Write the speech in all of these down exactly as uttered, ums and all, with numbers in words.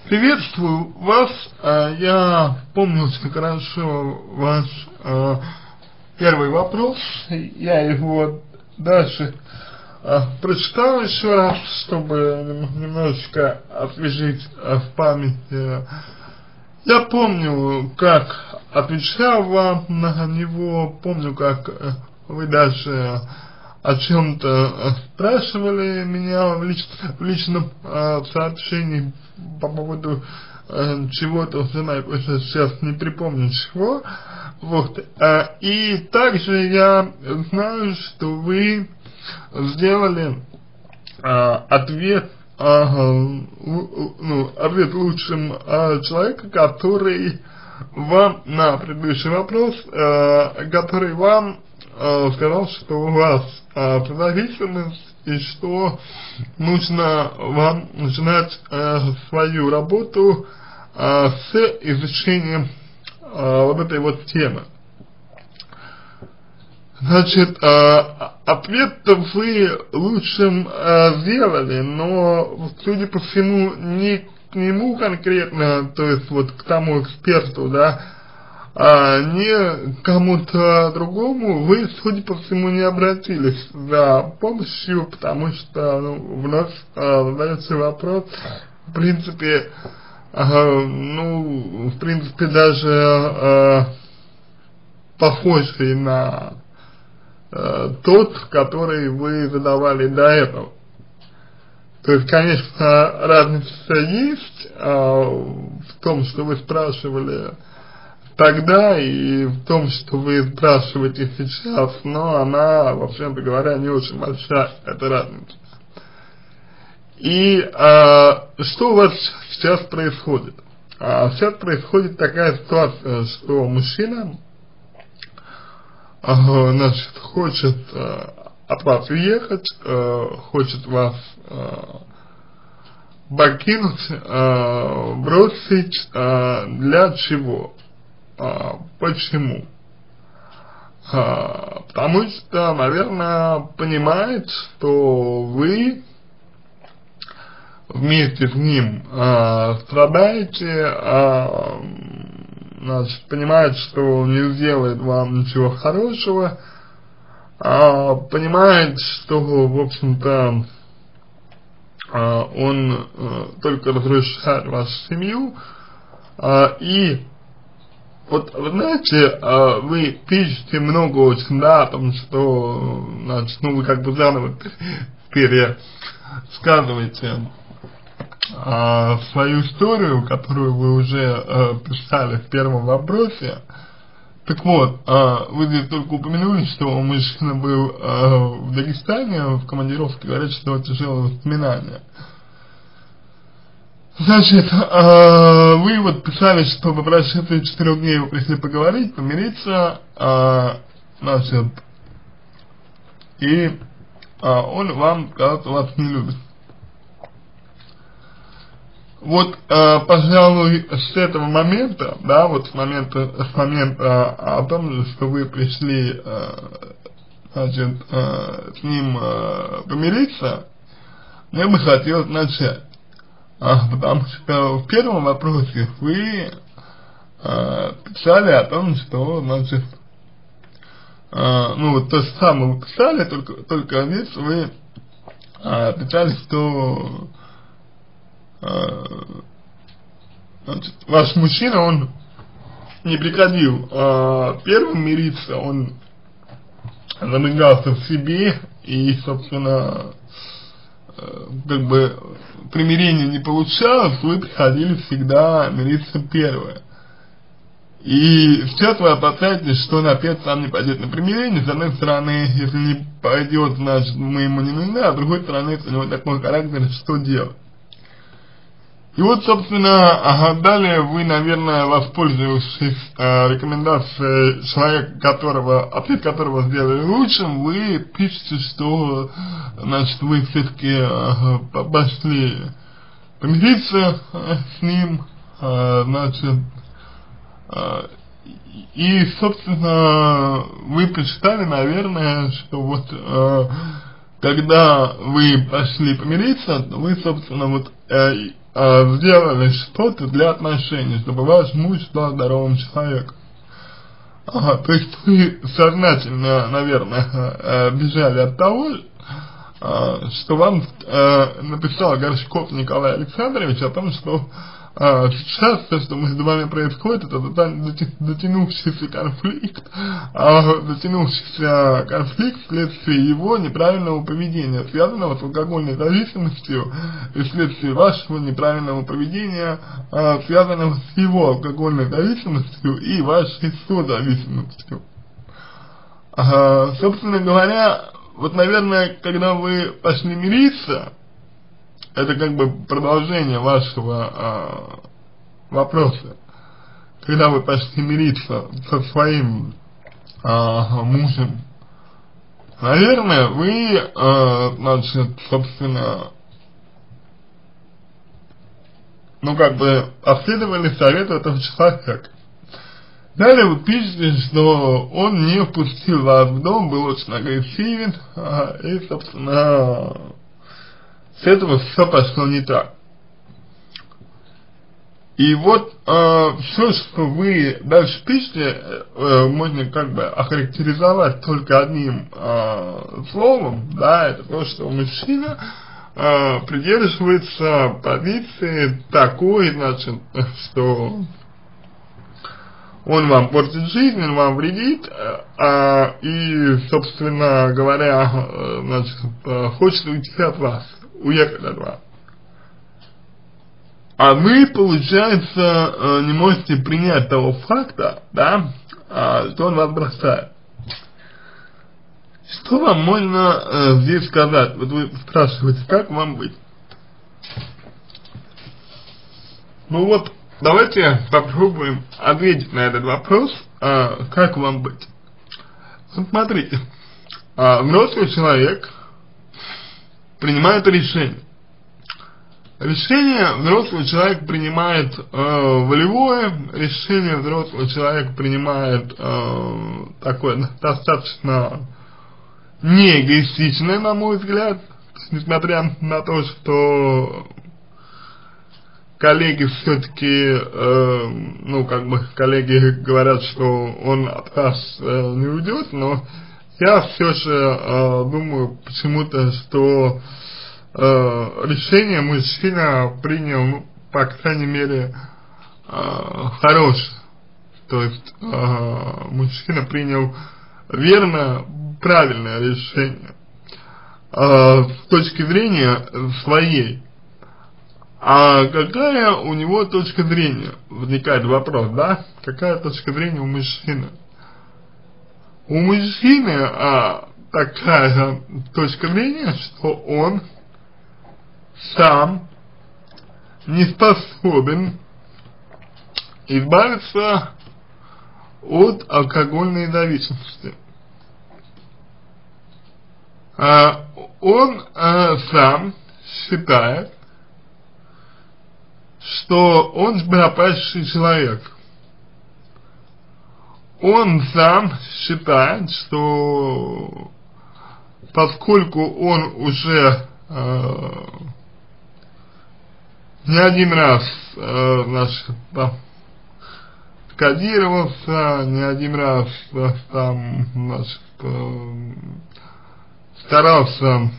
Приветствую вас. Я помню очень хорошо ваш э, первый вопрос. Я его дальше э, прочитал еще раз, чтобы немножечко освежить э, в памяти. Я помню, как отвечал вам на него, помню, как э, вы даже о чем-то спрашивали меня в, лич, в личном э, сообщении по поводу э, чего-то, уже сейчас не припомню чего. Вот. Э, и также я знаю, что вы сделали э, ответ, э, ну, ответ лучшим э, человека, который вам на предыдущий вопрос, э, который вам э, сказал, что у вас э, зависимость и что нужно вам начинать э, свою работу э, с изучением э, вот этой вот темы. Значит, э, ответ-то вы лучшим э, сделали, но, судя по всему, не к нему конкретно, то есть вот к тому эксперту, да, а не кому-то другому вы, судя по всему, не обратились за помощью, потому что, ну, вновь э, задается вопрос, в принципе, э, ну, в принципе, даже э, похожий на э, тот, который вы задавали до этого. То есть, конечно, разница есть э, в том, что вы спрашивали тогда и в том, что вы спрашиваете сейчас, но она, вообще-то говоря, не очень большая, эта разница. И а, что у вас сейчас происходит? А, сейчас происходит такая ситуация, что мужчина, а, значит, хочет а, от вас уехать, а, хочет вас а, покинуть, а, бросить, а, для чего? А, почему? А, потому что, наверное, понимает, что вы вместе с ним а, страдаете, а, значит, понимает, что не сделает вам ничего хорошего, а, понимает, что, в общем-то, а, он а, только разрушает вашу семью, а, и вот, вы знаете, вы пишете много очень, да, о том, что, значит, ну, вы как бы заново пересказываете а, свою историю, которую вы уже а, писали в первом вопросе. Так вот, а, вы здесь только упомянули, что мужчина был а, в Дагестане, в командировке, говорит, что тяжелые воспоминания. Значит, э, вы вот писали, что по прошествии четырех дней вы пришли поговорить, помириться, э, значит, и э, он вам сказал, что вас не любит. Вот, э, пожалуй, с этого момента, да, вот с момента, с момента о том, что вы пришли, э, значит, э, с ним э, помириться, мне бы хотелось начать. А, потому что в первом вопросе вы а, писали о том, что, значит, а, ну вот то же самое вы писали, только, только здесь вы а, писали, что а, значит, ваш мужчина, он не приходил а, первым мириться, он замыкался в себе и, собственно, как бы примирение не получалось, вы приходили всегда мириться первое. И сейчас вы опасаетесь, что он опять сам не пойдет на примирение. С одной стороны, если не пойдет, значит, мы ему не нужны, а с другой стороны, если у него такой характер, что делать? И вот, собственно, ага, далее вы, наверное, воспользовавшись э, рекомендацией человека, которого, ответ которого сделали лучшим, вы пишете, что, значит, вы все-таки э, пошли помириться э, с ним, э, значит, э, и, собственно, вы прочитали, наверное, что вот, э, когда вы пошли помириться, вы, собственно, вот, э, э, сделали что-то для отношений, чтобы ваш муж стал здоровым человеком. Ага, то есть вы сознательно, наверное, э, бежали от того, э, что вам э, написал Горшков Николай Александрович о том, что э, сейчас то, что между вами происходит, это затянувшийся конфликт, э, затянувшийся конфликт вследствие его неправильного поведения, связанного с алкогольной зависимостью, и вследствие вашего неправильного поведения, э, связанного с его алкогольной зависимостью и вашей созависимостью. Э, собственно говоря, вот, наверное, когда вы пошли мириться, это как бы продолжение вашего э, вопроса, когда вы пошли мириться со своим э, мужем, наверное, вы, э, значит, собственно, ну, как бы, последовали совету этого человека. Далее вы пишете, что он не впустил вас в дом, был очень агрессивен, э, и, собственно, с этого все пошло не так. И вот э, все, что вы дальше пишете, э, можно как бы охарактеризовать только одним э, словом, да, это то, что мужчина э, придерживается позиции такой, значит, что он вам портит жизнь, он вам вредит, э, и, собственно говоря, э, значит, э, хочет уйти от вас, уехать от вас. А вы, получается, не можете принять того факта, да, что он вас бросает. Что вам можно э, здесь сказать? Вот вы спрашиваете, как вам быть? Ну вот, давайте попробуем ответить на этот вопрос, э, как вам быть. Вот смотрите, э, взрослый человек принимает решение. Решение взрослый человек принимает э, волевое, решение взрослый человек принимает э, такое достаточно не эгоистичное, на мой взгляд, несмотря на то, что коллеги все-таки, э, ну как бы коллеги говорят, что он от вас э, не уйдет, но я все же э, думаю почему-то, что Uh, решение мужчина принял, ну, по крайней мере, uh, хорошее. То есть uh, мужчина принял верно, правильное решение uh, с точки зрения своей. А какая у него точка зрения? Возникает вопрос, да? Какая точка зрения у мужчины? У мужчины uh, такая точка зрения, что он сам не способен избавиться от алкогольной зависимости. А, он а, сам считает, что он пропащий человек. Он сам считает, что поскольку он уже а, не один раз, э, значит, там, кодировался, не один раз, э, там, значит, э, старался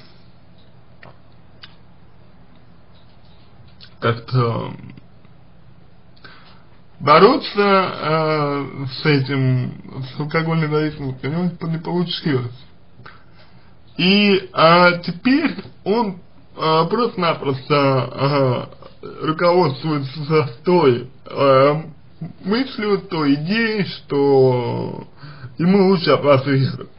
как-то бороться э, с этим, с алкогольной зависимостью, у него не получилось. И э, теперь он э, просто-напросто э, руководствуется той э, мыслью, той идеей, что ему лучше от вас уехать.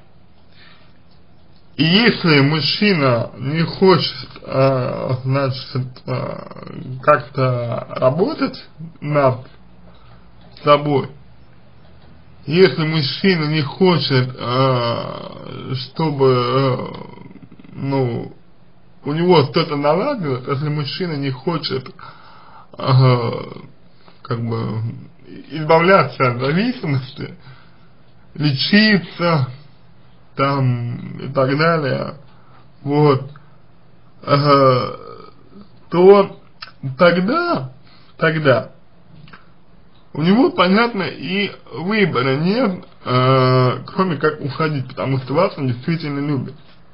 И если мужчина не хочет, э, значит, э, как-то работать над собой, если мужчина не хочет, э, чтобы, э, ну, у него что-то наладилось, если мужчина не хочет, э, как бы, избавляться от зависимости, лечиться, там, и так далее, вот, э, то тогда, тогда у него, понятно, и выбора нет, э, кроме как уходить, потому что вас он действительно любит.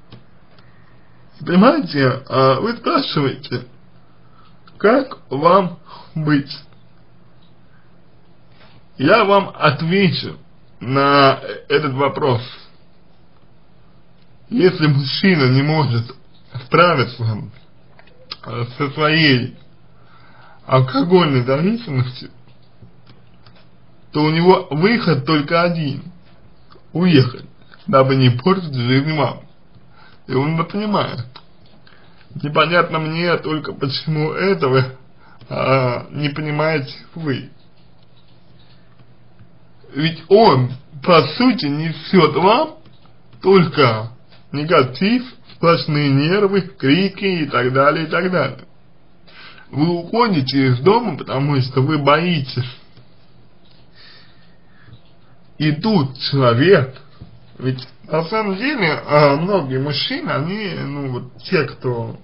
Понимаете, э, вы спрашиваете, как вам быть? Я вам отвечу на этот вопрос. Если мужчина не может справиться со своей алкогольной зависимостью, то у него выход только один – уехать, дабы не портить жизнь вам. И он это понимает. Непонятно мне только, почему этого а, не понимаете вы. Ведь он, по сути, несет вам только негатив, сплошные нервы, крики и так далее, и так далее. Вы уходите из дома, потому что вы боитесь. И тут человек, ведь на самом деле многие мужчины, они, ну вот те, кто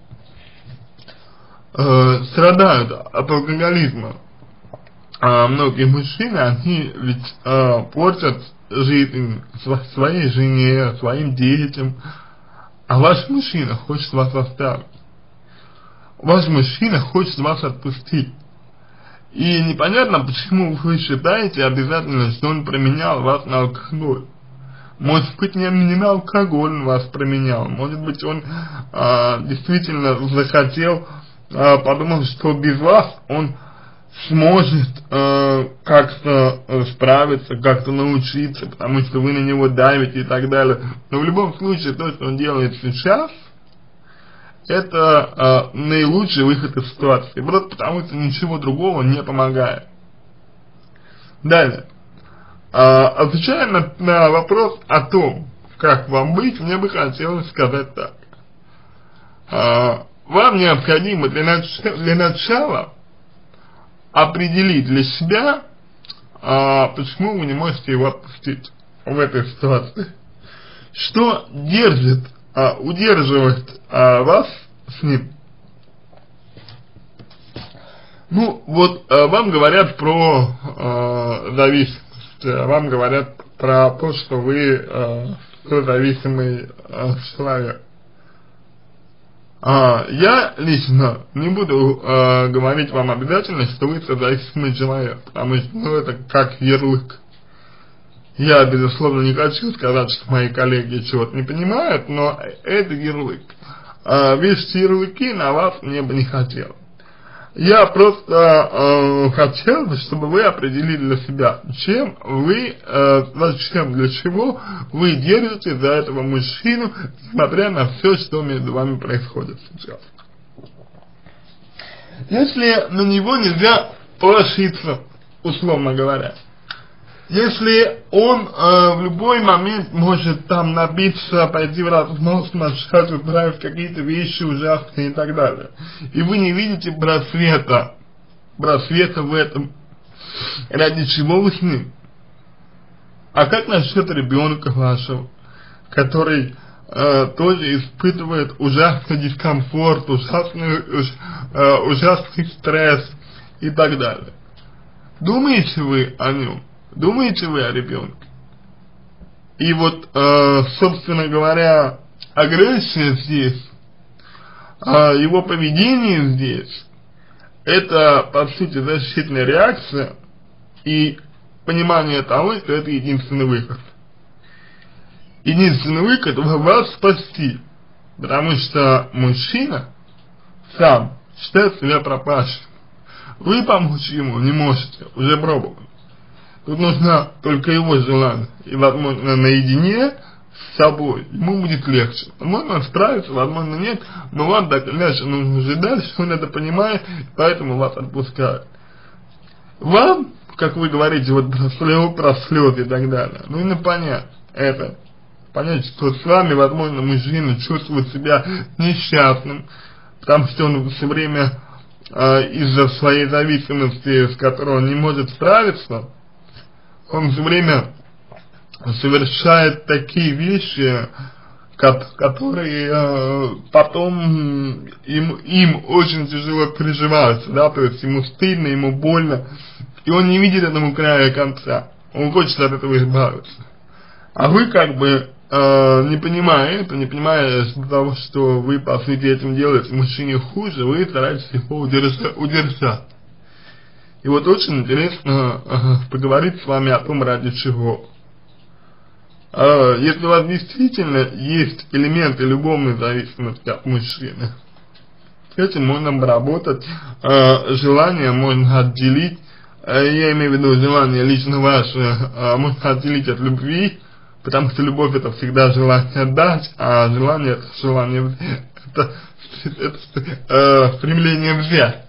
э, страдают от алкоголизма, а многие мужчины, они ведь э, портят жизнь своей жене, своим детям, а ваш мужчина хочет вас оставить. Ваш мужчина хочет вас отпустить. И непонятно, почему вы считаете обязательно, что он променял вас на алкоголь. Может быть, не, не на алкоголь он вас променял. Может быть, он а, действительно захотел, а, подумал, что без вас он сможет а, как-то а, справиться, как-то научиться, потому что вы на него давите и так далее. Но в любом случае, то, что он делает сейчас, это э, наилучший выход из ситуации, просто потому что ничего другого не помогает. Далее. Э, отвечая на, на вопрос о том, как вам быть, мне бы хотелось сказать так. Э, вам необходимо для, нач для начала определить для себя, э, почему вы не можете его отпустить в этой ситуации. Что держит, э, удерживает э, вас с ним. Ну, вот э, вам говорят про э, зависимость, вам говорят про то, что вы э, зависимый э, человек. А, я лично не буду э, говорить вам обязательно, что вы созависимый человек, потому что ну, это как ярлык. Я, безусловно, не хочу сказать, что мои коллеги чего-то не понимают, но это ярлык. А, вешать ярлыки на вас мне бы не хотел. Я просто э, хотел бы, чтобы вы определили для себя, чем вы, э, зачем, для чего вы держите за этого мужчину, несмотря на все, что между вами происходит сейчас. Если на него нельзя положиться, условно говоря, если он э, в любой момент может там набиться, пойти в разнос, начать устраивать какие-то вещи ужасные и так далее, и вы не видите просвета, просвета в этом, ради чего вы с ним? А как насчет ребенка вашего, который э, тоже испытывает ужасный дискомфорт, ужасный, уж, э, ужасный стресс и так далее? Думаете вы о нем? Думаете вы о ребенке? И вот, э, собственно говоря, агрессия здесь, э, его поведение здесь, это, по сути, защитная реакция и понимание того, что это единственный выход. Единственный выход — вас спасти, потому что мужчина сам считает себя пропащим. Вы помочь ему не можете, уже пробовали. Тут нужно только его желание, и, возможно, наедине с собой ему будет легче. Возможно, он справится, возможно, нет, но вам так или иначе нужно жить дальше, он это понимает, поэтому вас отпускает. Вам, как вы говорите, вот про слезы, про слезы и так далее, нужно понять это, понять, что с вами, возможно, мужчина чувствует себя несчастным, потому что он все время э, из-за своей зависимости, с которой он не может справиться, он все время совершает такие вещи, которые э, потом им, им очень тяжело переживаются, да, то есть ему стыдно, ему больно, и он не видит этому края конца, он хочет от этого избавиться. А вы как бы, э, не понимая это, не понимая того, что вы по сути этим делаете мужчине хуже, вы стараетесь его удержать. удержать. И вот очень интересно э, поговорить с вами о том, ради чего. Э, если у вас действительно есть элементы любовной зависимости от мужчины, с этим можно поработать, э, желание можно отделить, э, я имею в виду желание лично ваше, э, можно отделить от любви, потому что любовь это всегда желание дать, а желание это желание, это, это э, стремление взять.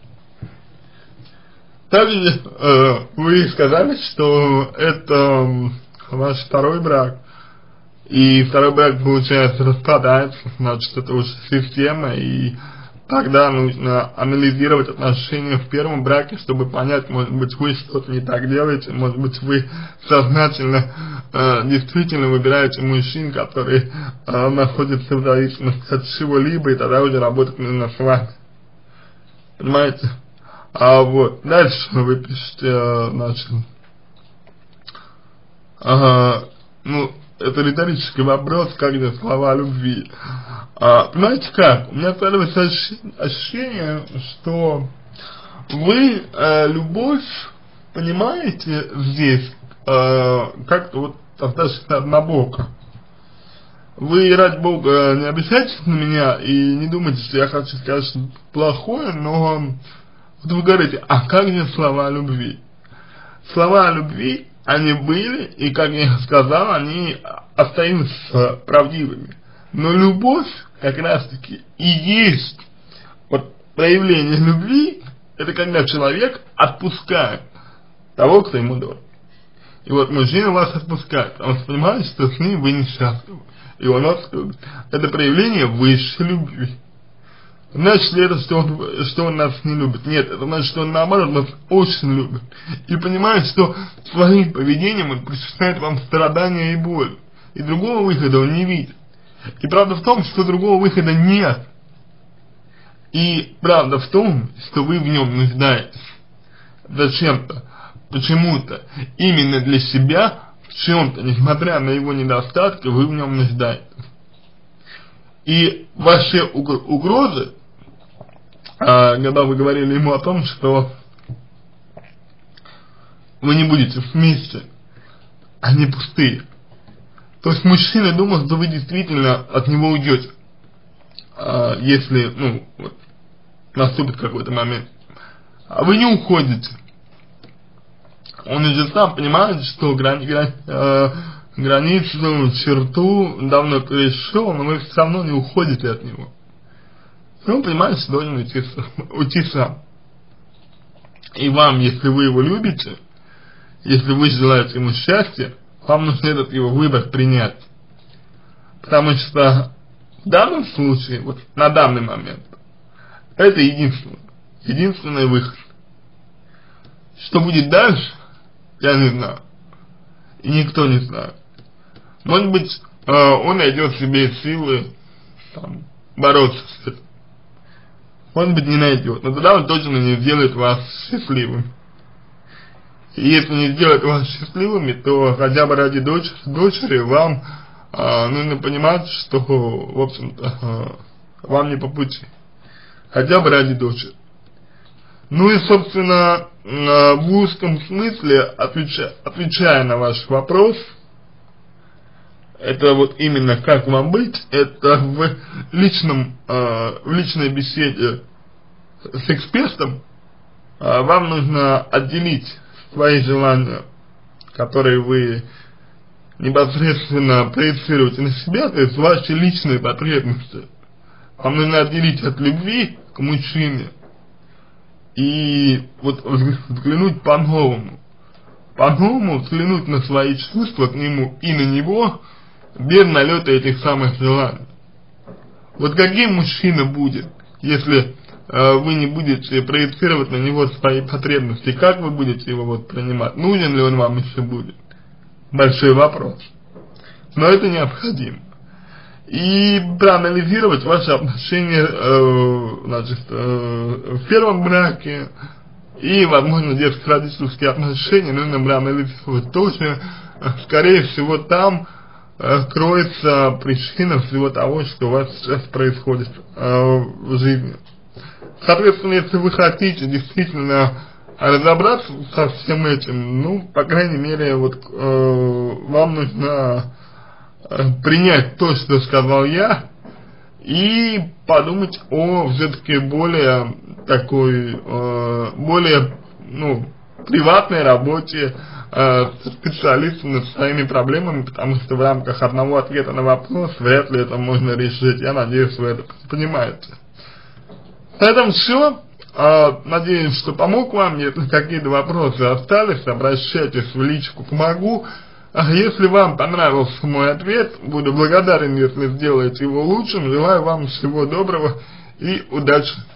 Также э, вы сказали, что это ваш второй брак, и второй брак, получается, распадается, значит, это уже система, и тогда нужно анализировать отношения в первом браке, чтобы понять, может быть, вы что-то не так делаете, может быть, вы сознательно э, действительно выбираете мужчин, которые э, находятся в зависимости от чего-либо, и тогда уже работать нужно с вами. Понимаете? А вот, дальше вы пишете, значит, ага, ну, это риторический вопрос, как же слова любви. А, понимаете как, у меня складывается ощущение, что вы э, любовь понимаете здесь э, как-то вот достаточно однобоко. Вы, ради бога, не обижайтесь на меня и не думайте, что я хочу сказать что-то плохое, но вот вы говорите, а как же слова любви? Слова любви, они были, и, как я сказал, они остаются правдивыми. Но любовь, как раз таки, и есть вот проявление любви, это когда человек отпускает того, кто ему дорог. И вот мужчина вас отпускает, он понимает, что с ним вы несчастливы, и он вас любит. Это проявление высшей любви. Значит ли это, что он, что он нас не любит? Нет, это значит, что он наоборот нас очень любит. И понимает, что своим поведением он причиняет вам страдания и боль. И другого выхода он не видит. И правда в том, что другого выхода нет. И правда в том, что вы в нем нуждаетесь. Зачем-то, почему-то, именно для себя, в чем-то, несмотря на его недостатки, вы в нем нуждаетесь. И ваши угрозы, когда вы говорили ему о том, что вы не будете вместе, они пустые. То есть мужчина думал, что вы действительно от него уйдете, если, ну, вот, наступит какой-то момент. А вы не уходите. Он уже сам понимает, что грани, грани, э, границу, черту давно перешел, но вы все равно не уходите от него. И он понимает, что должен уйти, уйти сам. И вам, если вы его любите, если вы желаете ему счастья, вам нужно этот его выбор принять. Потому что в данном случае, вот на данный момент, это единственный, единственный выход. Что будет дальше, я не знаю. И никто не знает. Может быть, э, он найдет в себе силы там, бороться с этим. Может быть, не найдет. Но тогда он точно не сделает вас счастливым. И если не сделает вас счастливыми, то хотя бы ради дочери, дочери вам э, нужно понимать, что, в общем-то, э, вам не по пути. Хотя бы ради дочери. Ну и, собственно, э, в узком смысле, отвечая, отвечая на ваш вопрос, это вот именно как вам быть, это в личном, э, в личной беседе с экспертом э, вам нужно отделить свои желания, которые вы непосредственно проецируете на себя, то есть ваши личные потребности. Вам нужно отделить от любви к мужчине и вот взглянуть по-новому. По-новому взглянуть на свои чувства к нему и на него без налета этих самых желаний. Вот каким мужчина будет, если э, вы не будете проецировать на него свои потребности, как вы будете его вот принимать, нужен ли он вам еще будет? Большой вопрос. Но это необходимо. и проанализировать ваши отношения, э, значит, э, в первом браке, и, возможно, детско-родительские отношения нужно проанализировать тоже. Скорее всего, там э, кроется причина всего того, что у вас сейчас происходит э, в жизни. Соответственно, если вы хотите действительно разобраться со всем этим, ну, по крайней мере, вот э, вам нужно э, принять то, что сказал я, и подумать о все-таки более такой, э, более, ну, приватной работе э, специалистом над своими проблемами, потому что в рамках одного ответа на вопрос вряд ли это можно решить. Я надеюсь, вы это понимаете. На этом все. Uh, надеюсь, что помог вам. Если какие-то вопросы остались, обращайтесь в личку, помогу. Uh, если вам понравился мой ответ, буду благодарен, если сделаете его лучшим. Желаю вам всего доброго и удачи.